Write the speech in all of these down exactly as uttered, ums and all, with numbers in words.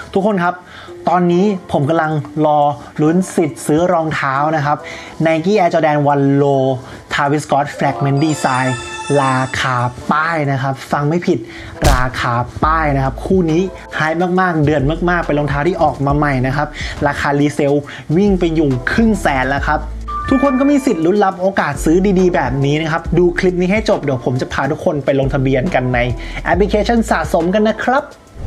ทุกคนครับตอนนี้ผมกำลังรอลุ้นสิทธิ์ซื้อรองเท้านะครับ Nike Air Jordan วัน Low Travis Scott Fragment Design ราคาป้ายนะครับฟังไม่ผิดราคาป้ายนะครับคู่นี้ไฮมากๆเดือดมากๆเป็นรองเท้าที่ออกมาใหม่นะครับราคารีเซลวิ่งไปอยู่ครึ่งแสนแล้วครับทุกคนก็มีสิทธิ์ลุ้นรับโอกาสซื้อดีๆแบบนี้นะครับดูคลิปนี้ให้จบเดี๋ยวผมจะพาทุกคนไปลงทะเบียนกันในแอปพลิเคชันสะสมกันนะครับ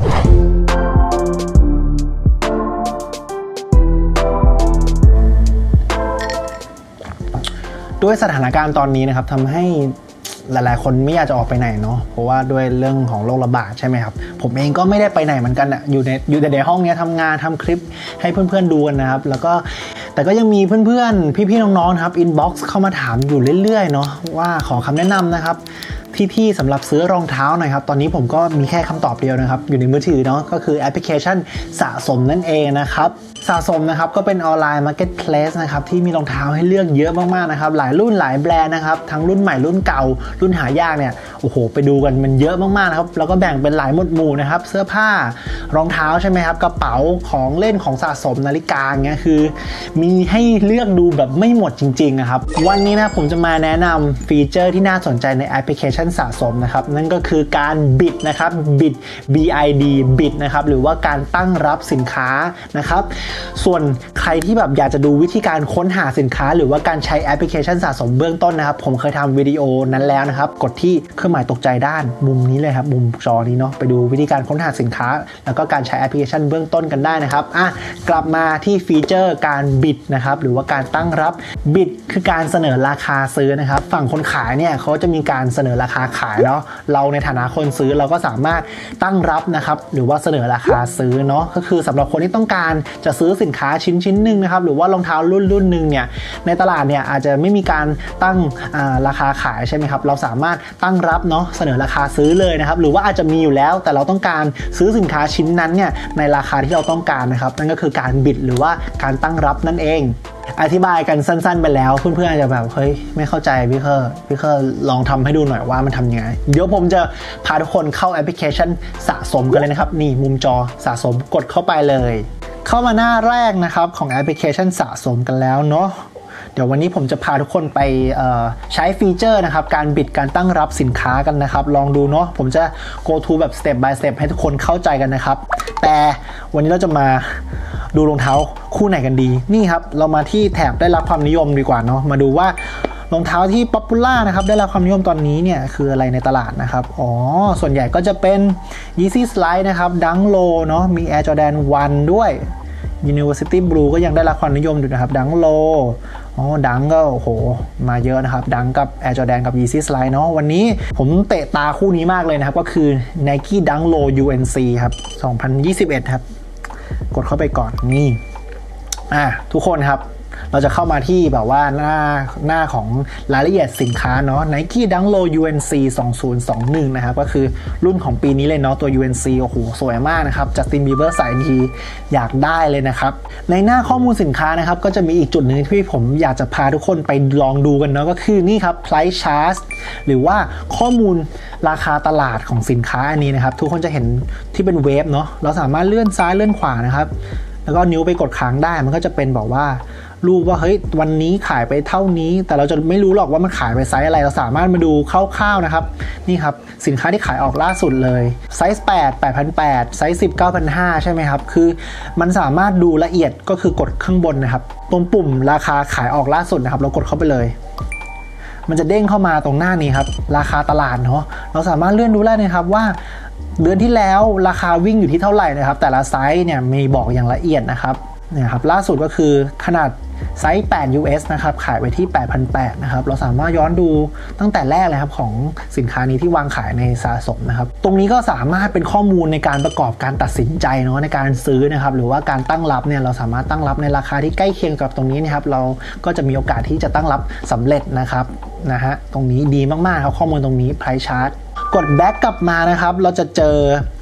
ด้วยสถานการณ์ตอนนี้นะครับทำให้หลายๆคนไม่อยากจะออกไปไหนเนาะเพราะว่าด้วยเรื่องของโรคระบาดใช่ไหมครับผมเองก็ไม่ได้ไปไหนเหมือนกันอะอยู่ในอยู่แต่ในห้องนี้ทำงานทำคลิปให้เพื่อนๆดูกันนะครับแล้วก็แต่ก็ยังมีเพื่อนๆพี่ๆน้องๆครับอินบ็อกซ์เข้ามาถามอยู่เรื่อยๆเนาะว่าขอคำแนะนำนะครับที่ๆสำหรับซื้อรองเท้าหน่อยครับตอนนี้ผมก็มีแค่คำตอบเดียวนะครับอยู่ในมือถือเนาะก็คือแอปพลิเคชันสะสมนั่นเองนะครับสะสมนะครับก็เป็นออนไลน์มาร์เก็ตเพลสนะครับที่มีรองเท้าให้เลือกเยอะมากๆนะครับหลายรุ่นหลายแบรนด์นะครับทั้งรุ่นใหม่รุ่นเก่ารุ่นหายากเนี่ยโอ้โหไปดูกันมันเยอะมากๆนะครับแล้วก็แบ่งเป็นหลายหมวดหมู่นะครับเสื้อผ้ารองเท้าใช่ไหมครับกระเป๋าของเล่นของสะสมนาฬิกาเงี้ยคือมีให้เลือกดูแบบไม่หมดจริงๆนะครับวันนี้นะผมจะมาแนะนำฟีเจอร์ที่น่าสนใจในแอปพลิเคชันสะสมนะครับนั่นก็คือการบิดนะครับบิด B I D บิดนะครับหรือว่าการตั้งรับสินค้านะครับส่วนใครที่แบบอยากจะดูวิธีการค้นหาสินค้าหรือว่าการใช้แอปพลิเคชันสะสมเบื้องต้นนะครับผมเคยทำวิดีโอนั้นแล้วนะครับกดที่เครื่องหมายตกใจด้านมุมนี้เลยครับมุมจอนี้เนาะไปดูวิธีการค้นหาสินค้าแล้วก็การใช้แอปพลิเคชันเบื้องต้นกันได้นะครับอ่ะกลับมาที่ฟีเจอร์การบิดนะครับหรือว่าการตั้งรับบิดคือการเสนอราคาซื้อนะครับฝั่งคนขายเนี่ยเขาจะมีการเสนอราคาขายเนาะเราในฐานะคนซื้อเราก็สามารถตั้งรับนะครับหรือว่าเสนอราคาซื้อเนาะก็คือสำหรับคนที่ต้องการจะซื้อสินค้าชิ้นชิ้นหนึ่งนะครับหรือว่ารองเท้ารุ่นรุ่นหนึ่งเนี่ยในตลาดเนี่ยอาจจะไม่มีการตั้งราคาขายใช่ไหมครับเราสามารถตั้งรับเนาะเสนอราคาซื้อเลยนะครับหรือว่าอาจจะมีอยู่แล้วแต่เราต้องการซื้อสินค้าชิ้นนั้นเนี่ยในราคาที่เราต้องการนะครับนั่นก็คือการบิดหรือว่าการตั้งรับนั่นเองอธิบายกันสั้นๆไปแล้วเพื่อนๆอาจจะแบบเฮ้ยไม่เข้าใจพี่เคอร์พี่เคอร์ลองทำให้ดูหน่อยว่ามันทำยังไงเดี๋ยวผมจะพาทุกคนเข้าแอปพลิเคชันสะสมกันเลยนะครับนี่มุมจอสะสมกดเข้าไปเลยเข้ามาหน้าแรกนะครับของแอปพลิเคชันสะสมกันแล้วเนาะเดี๋ยววันนี้ผมจะพาทุกคนไปใช้ฟีเจอร์นะครับการบิดการตั้งรับสินค้ากันนะครับลองดูเนาะผมจะ go to แบบ step by step ให้ทุกคนเข้าใจกันนะครับแต่วันนี้เราจะมาดูรองเท้าคู่ไหนกันดีนี่ครับเรามาที่แถบได้รับความนิยมดีกว่าเนาะมาดูว่ารองเท้าที่ป๊อปปูล่านะครับได้รับความนิยมตอนนี้เนี่ยคืออะไรในตลาดนะครับอ๋อส่วนใหญ่ก็จะเป็น Yeezy Slide นะครับ Dunk Low เนาะมี Air Jordan วันด้วย University Blue ก็ยังได้รับความนิยมอยู่นะครับ Dunk Low อ๋อ Dunk ก็โอ้โหมาเยอะนะครับ Dunk กับ Air Jordan กับ Yeezy Slide เนาะวันนี้ผมเตะตาคู่นี้มากเลยนะครับก็คือ Nike Dunk Low ยู เอ็น ซี ครับสองพันยี่สิบเอ็ดครับกดเข้าไปก่อนนี่อ่ะทุกคนครับเราจะเข้ามาที่แบบว่าหน้าหน้าของรายละเอียดสินค้าเนาะ Nike Dunk Low ยู เอ็น ซี สองพันยี่สิบเอ็ดนะครับก็คือรุ่นของปีนี้เลยเนาะตัว ยู เอ็น ซี โอ้โหสวยมากนะครับจัสตินบีเบอร์ใส่ทีอยากได้เลยนะครับในหน้าข้อมูลสินค้านะครับก็จะมีอีกจุดหนึ่งที่ผมอยากจะพาทุกคนไปลองดูกันเนาะก็คือนี่ครับ price chart หรือว่าข้อมูลราคาตลาดของสินค้าอันนี้นะครับทุกคนจะเห็นที่เป็นเวฟเนาะเราสามารถเลื่อนซ้ายเลื่อนขวานะครับแล้วก็นิ้วไปกดค้างได้มันก็จะเป็นบอกว่ารูปว่าเฮ้ยวันนี้ขายไปเท่านี้แต่เราจะไม่รู้หรอกว่ามันขายไปไซส์อะไรเราสามารถมาดูคร่าวๆนะครับนี่ครับสินค้าที่ขายออกล่าสุดเลยไซส์แปด แปดพันแปดร้อย ไซส์สิบ เก้าพันห้าร้อยใช่ไหมครับคือมันสามารถดูละเอียดก็คือกดข้างบนนะครับตรงปุ่มราคาขายออกล่าสุดนะครับเรากดเข้าไปเลยมันจะเด้งเข้ามาตรงหน้านี้ครับราคาตลาดเนาะเราสามารถเลื่อนดูได้นะครับว่าเดือนที่แล้วราคาวิ่งอยู่ที่เท่าไหร่นะครับแต่ละไซส์เนี่ยมีบอกอย่างละเอียดนะครับเนี่ยครับล่าสุดก็คือขนาดไซส์แปด ยู เอส นะครับขายไว้ที่ แปดพันแปดร้อย นะครับเราสามารถย้อนดูตั้งแต่แรกเลยครับของสินค้านี้ที่วางขายในสะสมนะครับตรงนี้ก็สามารถเป็นข้อมูลในการประกอบการตัดสินใจเนาะในการซื้อนะครับหรือว่าการตั้งรับเนี่ยเราสามารถตั้งรับในราคาที่ใกล้เคียงกับตรงนี้นะครับเราก็จะมีโอกาสที่จะตั้งรับสำเร็จนะครับนะฮะตรงนี้ดีมากๆครับข้อมูลตรงนี้ price chart กด back กลับมานะครับเราจะเจอ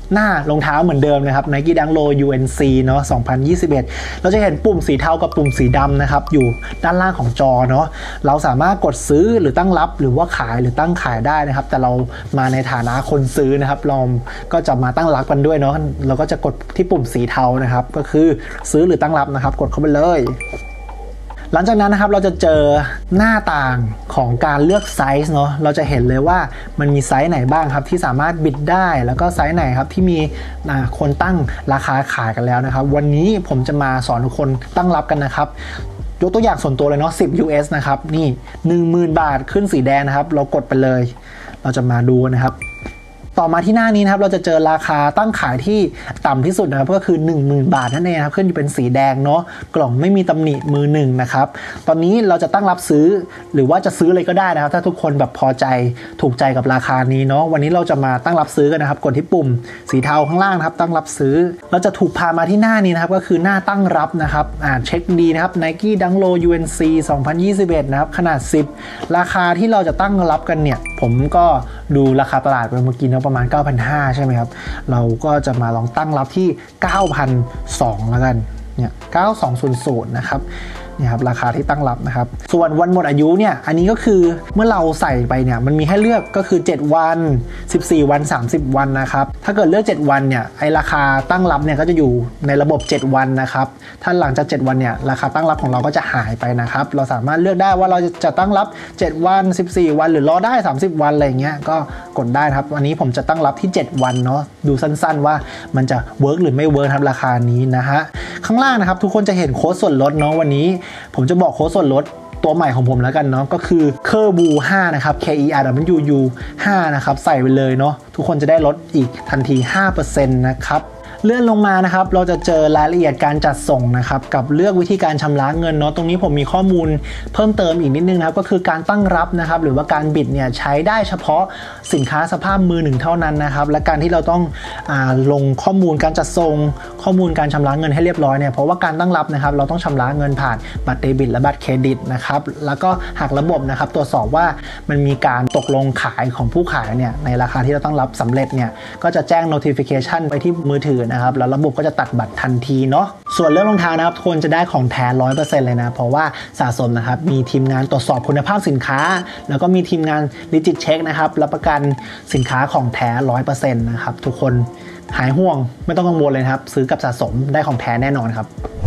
หน้ารองเท้าเหมือนเดิมนะครับ Nike Dunk Low ยู เอ็น ซี เนาะสองพันยี่สิบเอ็ดเราจะเห็นปุ่มสีเทากับปุ่มสีดำนะครับอยู่ด้านล่างของจอเนาะเราสามารถกดซื้อหรือตั้งรับหรือว่าขายหรือตั้งขายได้นะครับแต่เรามาในฐานะคนซื้อนะครับเราก็จะมาตั้งรับกันด้วยเนาะเราก็จะกดที่ปุ่มสีเทานะครับก็คือซื้อหรือตั้งรับนะครับกดเข้าไปเลยหลังจากนั้นนะครับเราจะเจอหน้าต่างของการเลือกไซส์เนาะเราจะเห็นเลยว่ามันมีไซส์ไหนบ้างครับที่สามารถบิดได้แล้วก็ไซส์ไหนครับที่มีคนตั้งราคาขายกันแล้วนะครับวันนี้ผมจะมาสอนทุกคนตั้งรับกันนะครับยกตัวอย่างส่วนตัวเลยเนาะสิบ ยู เอส นะครับนี่ หนึ่งหมื่น บาทขึ้นสีแดงนะครับเรากดไปเลยเราจะมาดูนะครับต่อมาที่หน้านี้นะครับเราจะเจอราคาตั้งขายที่ต่ำที่สุดนะครับก็คือ หนึ่งหมื่น บาทนั่นเองครับขึ้นอยู่เป็นสีแดงเนาะกล่องไม่มีตำหนิมือหนึ่งนะครับตอนนี้เราจะตั้งรับซื้อหรือว่าจะซื้อเลยก็ได้นะครับถ้าทุกคนแบบพอใจถูกใจกับราคานี้เนาะวันนี้เราจะมาตั้งรับซื้อกันนะครับกดที่ปุ่มสีเทาข้างล่างนะครับตั้งรับซื้อเราจะถูกพามาที่หน้านี้นะครับก็คือหน้าตั้งรับนะครับอ่าเช็คดีนะครับ Nike Dunk Low ยู เอ็น ซี สองพันยี่สิบเอ็ดนะครับขนาดสิบราคาที่เราจะตั้งรับกันเนี่ยผมก็ดูราคาตลาดไปเมื่อกี้เนาะประมาณ เก้าพันห้าร้อย ใช่ไหมครับเราก็จะมาลองตั้งรับที่ เก้าพันสองร้อย แล้วกันเนี่ยเก้าพันสองร้อยนะครับเนี่ยครับราคาที่ตั้งรับนะครับส่วนวันหมดอายุเนี่ยอันนี้ก็คือเมื่อเราใส่ไปเนี่ยมันมีให้เลือกก็คือเจ็ดวันสิบสี่วันสามสิบวันนะครับถ้าเกิดเลือกเจ็ดวันเนี่ยไอราคาตั้งรับเนี่ยก็จะอยู่ในระบบเจ็ดวันนะครับถ้าหลังจากเจ็ดวันเนี่ยราคาตั้งรับของเราก็จะหายไปนะครับเราสามารถเลือกได้ว่าเราจะตั้งรับเจ็ดวันสิบสี่วันหรือรอได้สามสิบวันอะไรเงี้ยก็กดได้ครับวันนี้ผมจะตั้งรับที่เจ็ดวันเนาะดูสั้นๆว่ามันจะเวิร์กหรือไม่เวิร์กครับราคานี้นะฮะข้างล่างนะครับทุกคนจะเห็นโค้ดส่วนลดเนาะวันนี้ผมจะบอกโค้ดส่วนลดตัวใหม่ของผมแล้วกันเนาะก็คือเคอร์บูห้านะครับ เค อี อาร์ ดับเบิลยู ยู ห้านะครับใส่ไปเลยเนาะทุกคนจะได้ลดอีกทันที ห้าเปอร์เซ็นต์ นะครับเลื่อนลงมานะครับเราจะเจอรายละเอียดการจัดส่งนะครับกับเลือกวิธีการชำระเงินเนาะตรงนี้ผมมีข้อมูลเพิ่มเติมอีกนิดนึงนะครับก็คือการตั้งรับนะครับหรือว่าการบิดเนี่ยใช้ได้เฉพาะสินค้าสภาพมือหนึ่งเท่านั้นนะครับและการที่เราต้องอาลงข้อมูลการจัดส่งข้อมูลการชำระเงินให้เรียบร้อยเนี่ยเพราะว่าการตั้งรับนะครับเราต้องชำระเงินผ่านบัตรเดบิตและบัตรเครดิตนะครับแล้วก็หากระบบนะครับตรวจสอบว่ามันมีการตกลงขายของผู้ขายเนี่ยในราคาที่เราต้องรับสำเร็จเนี่ยก็จะแจ้ง notification ไปที่มือถือนะครับแล้วระบบก็จะตัดบัตรทันทีเนาะส่วนเรื่องรองเท้านะครับควรจะได้ของแท้ ร้อยเปอร์เซ็นต์ เลยนะเพราะว่าสะสมนะครับมีทีมงานตรวจสอบคุณภาพสินค้าแล้วก็มีทีมงาน legit check นะครับรับประกันสินค้าของแท้ ร้อยเปอร์เซ็นต์ นะครับทุกคนหายห่วงไม่ต้องกังวลเลยครับซื้อกับสะสมได้ของแท้แน่นอนครับ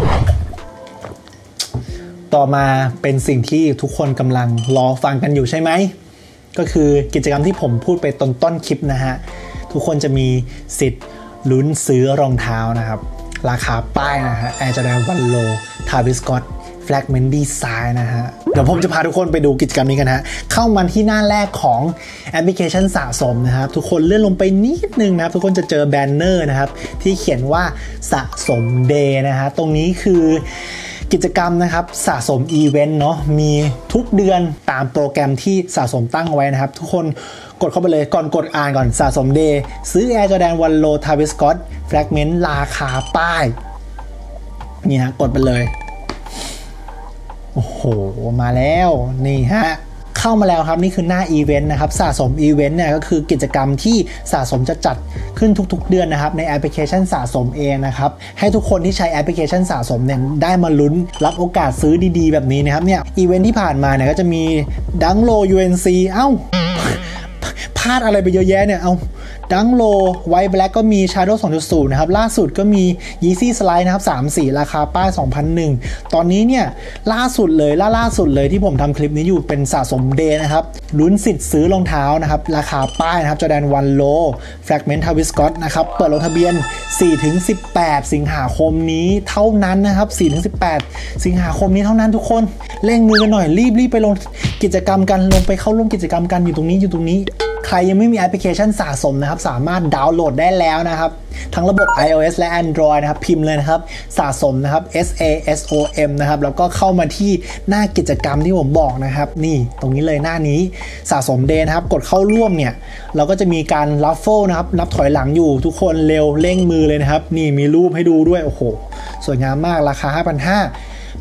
ต่อมาเป็นสิ่งที่ทุกคนกำลังรอฟังกันอยู่ใช่ไหมก็คือกิจกรรมที่ผมพูดไปต้นต้นคลิปนะฮะทุกคนจะมีสิทธิ์ลุ้นซื้อรองเท้านะครับราคาป้ายนะฮะ Air Jordan วัน Low Travis Scott Fragment Design นะฮะเดี๋ยวผมจะพาทุกคนไปดูกิจกรรมนี้กันฮะเข้ามาที่หน้าแรกของแอปพลิเคชันสะสมนะครับทุกคนเลื่อนลงไปนิดนึงนะครับทุกคนจะเจอแบนเนอร์นะครับที่เขียนว่าสะสม Day นะฮะตรงนี้คือกิจกรรมนะครับสะสมอีเวนต์เนาะมีทุกเดือนตามโปรแกรมที่สะสมตั้งไว้นะครับทุกคนกดเข้าไปเลยก่อนกดอ่านก่อนสะสม Day ซื้อ Air Jordan วัน Low Travis Scott Fragment ราคาป้ายนี่ฮะกดไปเลยโอ้โหมาแล้วนี่ฮะเข้ามาแล้วครับนี่คือหน้าอีเวนต์นะครับสะสมอีเวนต์เนี่ยก็คือกิจกรรมที่สะสมจะจัดขึ้นทุกๆเดือนนะครับในแอปพลิเคชันสะสมเองนะครับให้ทุกคนที่ใช้แอปพลิเคชันสะสมเนี่ยได้มาลุ้นรับโอกาสซื้อดีๆแบบนี้นะครับเนี่ยอีเวนต์ที่ผ่านมาเนี่ยก็จะมี Dunk Low ยู เอ็น ซี เอ้าพลาดอะไรไปเยอะแยะเนี่ยเอาDunk Low White Black ก็มี Shadow สองจุดศูนย์ นะครับล่าสุดก็มี Yeezy Slide นะครับสามสีราคาป้าย สองพันหนึ่ง ตอนนี้เนี่ยล่าสุดเลยล่าล่าสุดเลยที่ผมทำคลิปนี้อยู่เป็นสะสม Day นะครับลุ้นสิทธิ์ซื้อรองเท้านะครับราคาป้ายนะครับ Jordan วัน Low Fragment Travis Scott นะครับเปิดลงทะเบียน สี่ถึงสิบแปด สิงหาคมนี้เท่านั้นนะครับ สี่ถึงสิบแปด สิงหาคมนี้เท่านั้นทุกคนเร่งมือกันหน่อยรีบรีบไปลงกิจกรรมกันลงไปเข้าร่วมกิจกรรมกันอยู่ตรงนี้อยู่ตรงนี้ใครยังไม่มีแอปพลิเคชันสะสมนะครับสามารถดาวน์โหลดได้แล้วนะครับทั้งระบบ iOS และ Android นะครับพิมพ์เลยนะครับสะสมนะครับ S A S O M นะครับแล้วก็เข้ามาที่หน้ากิจกรรมที่ผมบอกนะครับนี่ตรงนี้เลยหน้านี้สะสมเดย์นะครับกดเข้าร่วมเนี่ยเราก็จะมีการรัฟเฟิลนะครับนับถอยหลังอยู่ทุกคนเร็วเร่งมือเลยนะครับนี่มีรูปให้ดูด้วยโอ้โหสวยงามมากราคา ห้าพันห้าร้อย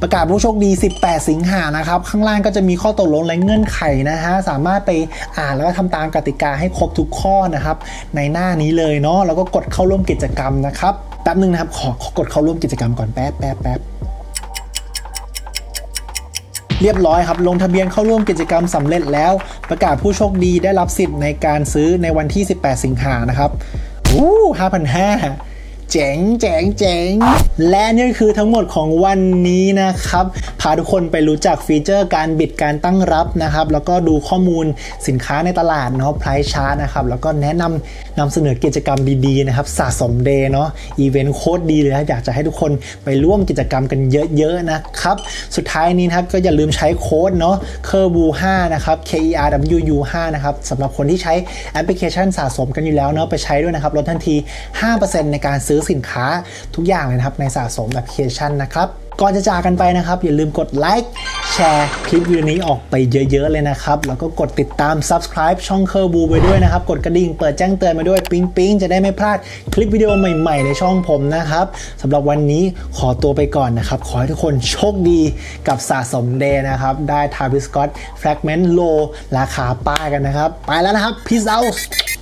ประกาศผู้โชคดีสิบแปดสิงหานะครับข้างล่างก็จะมีข้อตกลงและเงื่อนไขนะฮะสามารถไปอ่านแล้วก็ทำตามกติกาให้ครบทุกข้อนะครับในหน้านี้เลยเนาะแล้วก็กดเข้าร่วมกิจกรรมนะครับแป๊บนึงนะครับขอกดเข้าร่วมกิจกรรมก่อนแป๊บแป๊บแป๊บเรียบร้อยครับลงทะเบียนเข้าร่วมกิจกรรมสำเร็จแล้วประกาศผู้โชคดีได้รับสิทธิ์ในการซื้อในวันที่สิบแปดสิงหานะครับอู้ ห้าพันห้าร้อยเจ๋งเจ๋งเจ๋งและนี่คือทั้งหมดของวันนี้นะครับพาทุกคนไปรู้จักฟีเจอร์การบิดการตั้งรับนะครับแล้วก็ดูข้อมูลสินค้าในตลาดเนาะ Price Chart นะครับแล้วก็แนะนำนำเสนอกิจกรรมดีๆนะครับสะสมเดย์เนาะอีเวนต์โคตรดีเลยนะอยากจะให้ทุกคนไปร่วมกิจกรรมกันเยอะๆนะครับสุดท้ายนี้นะครับก็อย่าลืมใช้โค้ดเนาะ เคอร์วู ห้า นะครับ เค อี อาร์ ดับเบิลยู ยู ห้า นะครับสำหรับคนที่ใช้แอปพลิเคชันสะสมกันอยู่แล้วเนาะไปใช้ด้วยนะครับลดทันที ห้าเปอร์เซ็นต์ ในการซื้อสินค้าทุกอย่างเลยนะครับในสะสมแอปพลิเคชันนะครับก่อนจะจากกันไปนะครับอย่าลืมกดไลค์แชร์คลิปวิดีโอนี้ออกไปเยอะๆเลยนะครับแล้วก็กดติดตาม Subscribe ช่องเคอร์บูไปด้วยนะครับกดกระดิ่งเปิดแจ้งเตือนมาด้วยปิ๊งปิ๊งจะได้ไม่พลาดคลิปวิดีโอใหม่ๆในช่องผมนะครับสำหรับวันนี้ขอตัวไปก่อนนะครับขอให้ทุกคนโชคดีกับสะสมเดย์นะครับได้ Travis Scott Fragment Low ราคาป้ายกันนะครับไปแล้วนะครับ Peace out